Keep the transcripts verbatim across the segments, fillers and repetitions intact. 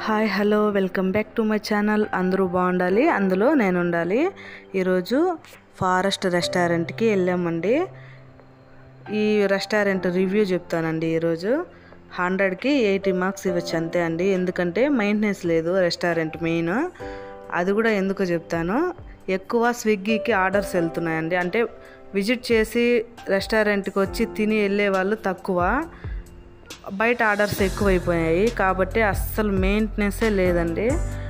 Hi hello welcome back to my channel. అందరూ బాగుండాలి, అందులో నేను ఉండాలి. ఈరోజు ఫారెస్ట్ రెస్టారెంట్కి వెళ్ళామండి. ఈ రెస్టారెంట్ రివ్యూ చెప్తానండి. ఈరోజు హండ్రెడ్కి ఎయిటీ మార్క్స్ ఇవ్వచ్చు అంతే అండి. ఎందుకంటే మెయింటెనెన్స్ లేదు రెస్టారెంట్ మెయిన్. అది కూడా ఎందుకో చెప్తాను. ఎక్కువ స్విగ్గీకి ఆర్డర్స్ వెళ్తున్నాయండి. అంటే విజిట్ చేసి రెస్టారెంట్కి వచ్చి తిని వెళ్ళే వాళ్ళు తక్కువ, బయట ఆర్డర్స్ ఎక్కువైపోయాయి. కాబట్టి అస్సలు మెయింటెనెన్సే లేదండి.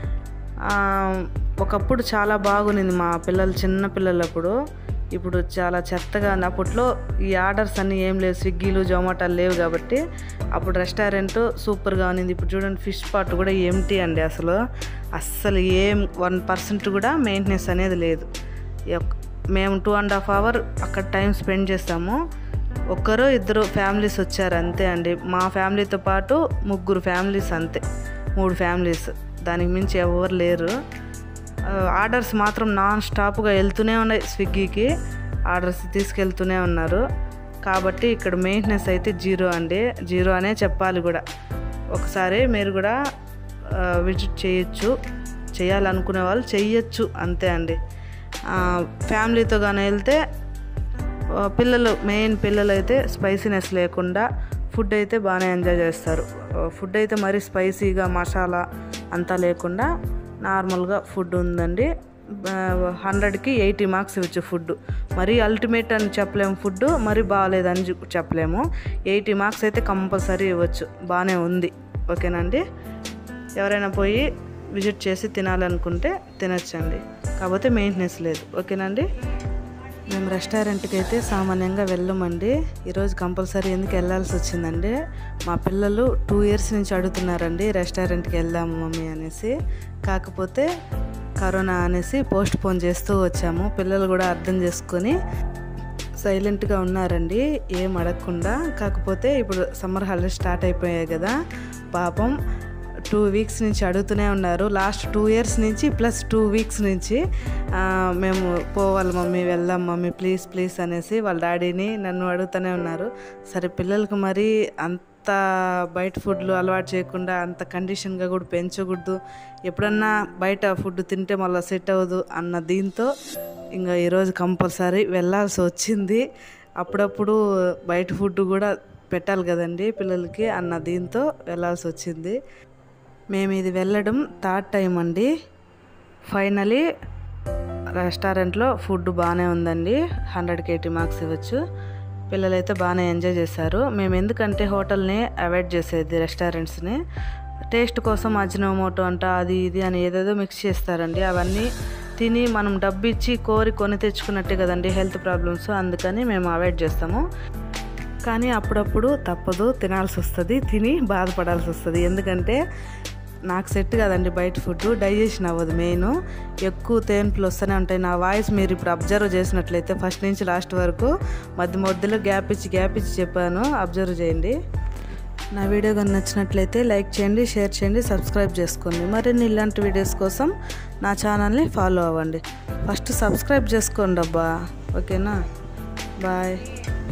ఒకప్పుడు చాలా బాగుంది మా పిల్లలు చిన్న పిల్లలప్పుడు. ఇప్పుడు చాలా చెత్తగా. అప్పట్లో ఈ ఆర్డర్స్ అన్నీ ఏం లేవు, స్విగ్గీలు జొమాటోలు లేవు కాబట్టి అప్పుడు రెస్టారెంట్ సూపర్గా ఉంది. ఇప్పుడు చూడండి, ఫిష్ పాట్ కూడా ఎంటీ అండి. అసలు అస్సలు ఏం వన్ పర్సెంట్ కూడా మెయింటెనెన్స్ అనేది లేదు. మేము టూ అండ్ హాఫ్ అవర్ అక్కడ టైం స్పెండ్ చేస్తాము. ఒక్కరు ఇద్దరు ఫ్యామిలీస్ వచ్చారు అంతే అండి. మా ఫ్యామిలీతో పాటు ముగ్గురు ఫ్యామిలీస్ అంతే, మూడు ఫ్యామిలీస్, దానికి మించి ఎవరు లేరు. ఆర్డర్స్ మాత్రం నాన్ స్టాప్గా వెళ్తూనే ఉన్నాయి. స్విగ్గీకి ఆర్డర్స్ తీసుకెళ్తూనే ఉన్నారు. కాబట్టి ఇక్కడ మెయింటెనెన్స్ అయితే జీరో అండి. జీరో అనే చెప్పాలి కూడా. ఒకసారి మీరు కూడా విజిట్ చేయొచ్చు, చేయాలనుకునే వాళ్ళు చెయ్యొచ్చు అంతే అండి. ఫ్యామిలీతో కానీ వెళ్తే పిల్లలు, మెయిన్ పిల్లలు అయితే స్పైసీనెస్ లేకుండా ఫుడ్ అయితే బాగానే ఎంజాయ్ చేస్తారు. ఫుడ్ అయితే మరీ స్పైసీగా మసాలా అంతా లేకుండా నార్మల్గా ఫుడ్ ఉందండి. హండ్రెడ్కి ఎయిటీ మార్క్స్ ఇవ్వచ్చు. ఫుడ్ మరీ అల్టిమేట్ అని చెప్పలేము, ఫుడ్ మరీ బాగాలేదని చెప్పలేము. ఎయిటీ మార్క్స్ అయితే కంపల్సరీ ఇవ్వచ్చు. బాగానే ఉంది. ఓకేనండి. ఎవరైనా పోయి విజిట్ చేసి తినాలనుకుంటే తినచ్చండి. కాకపోతే మెయింటెనెన్స్ లేదు. ఓకేనండి. మేము రెస్టారెంట్కి అయితే సామాన్యంగా వెళ్ళమండి. ఈరోజు కంపల్సరీ ఎందుకు వెళ్ళాల్సి వచ్చిందండి, మా పిల్లలు టూ ఇయర్స్ నుంచి అడుగుతున్నారండి రెస్టారెంట్కి వెళ్దాము మమ్మీ అనేసి. కాకపోతే కరోనా అనేసి పోస్ట్ పోన్ చేస్తూ వచ్చాము. పిల్లలు కూడా అర్థం చేసుకొని సైలెంట్గా ఉన్నారండి, ఏం అడగకుండా. కాకపోతే ఇప్పుడు సమ్మర్ హాలిడేస్ స్టార్ట్ అయిపోయాయి కదా, పాపం టూ వీక్స్ నుంచి అడుగుతూనే ఉన్నారు. లాస్ట్ టూ ఇయర్స్ నుంచి ప్లస్ టూ వీక్స్ నుంచి మేము పోవాలి మమ్మీ, వెళ్దాం మమ్మీ ప్లీజ్ ప్లీజ్ అనేసి వాళ్ళ డాడీని నన్ను అడుగుతూనే ఉన్నారు. సరే పిల్లలకు మరి అంత బయట ఫుడ్లు అలవాటు చేయకుండా అంత కండిషన్గా కూడా పెంచకూడదు, ఎప్పుడన్నా బయట ఫుడ్ తింటే మళ్ళీ సెట్ అవ్వదు అన్న దీంతో ఇంకా ఈరోజు కంపల్సరీ వెళ్ళాల్సి వచ్చింది. అప్పుడప్పుడు బయట ఫుడ్ కూడా పెట్టాలి కదండి పిల్లలకి అన్న దీంతో వెళ్ళాల్సి వచ్చింది. మేము ఇది వెళ్ళడం థర్డ్ టైం అండి. ఫైనలీ రెస్టారెంట్లో ఫుడ్ బాగానే ఉందండి. హండ్రెడ్కి ఎయిటీ మార్క్స్ ఇవ్వచ్చు. పిల్లలైతే బాగానే ఎంజాయ్ చేశారు. మేము ఎందుకంటే హోటల్ని అవాయిడ్ చేసేది, రెస్టారెంట్స్ని టేస్ట్ కోసం అజినోమోటో అంట అది ఇది అని ఏదేదో మిక్స్ చేస్తారండి. అవన్నీ తిని మనం డబ్బు ఇచ్చి కోరి కొని తెచ్చుకున్నట్టే కదండి హెల్త్ ప్రాబ్లమ్స్. అందుకని మేము అవాయిడ్ చేస్తాము. కానీ అప్పుడప్పుడు తప్పదు, తినాల్సి వస్తుంది, తిని బాధపడాల్సి వస్తుంది. ఎందుకంటే నాకు సెట్ కదండి బయట ఫుడ్, డైజెషన్ అవ్వదు. మెయిన్ ఎక్కువ తేన్పులు వస్తూనే ఉంటాయి. నా వాయిస్ మీరు ఇప్పుడు అబ్జర్వ్ చేసినట్లయితే ఫస్ట్ నుంచి లాస్ట్ వరకు మధ్య మధ్యలో గ్యాప్ ఇచ్చి గ్యాప్ ఇచ్చి చెప్పాను, అబ్జర్వ్ చేయండి. నా వీడియో కానీ నచ్చినట్లయితే లైక్ చేయండి, షేర్ చేయండి, సబ్స్క్రైబ్ చేసుకోండి. మరిన్ని ఇలాంటి వీడియోస్ కోసం నా ఛానల్ని ఫాలో అవ్వండి. ఫస్ట్ సబ్స్క్రైబ్ చేసుకోండి అబ్బా. ఓకేనా, బాయ్.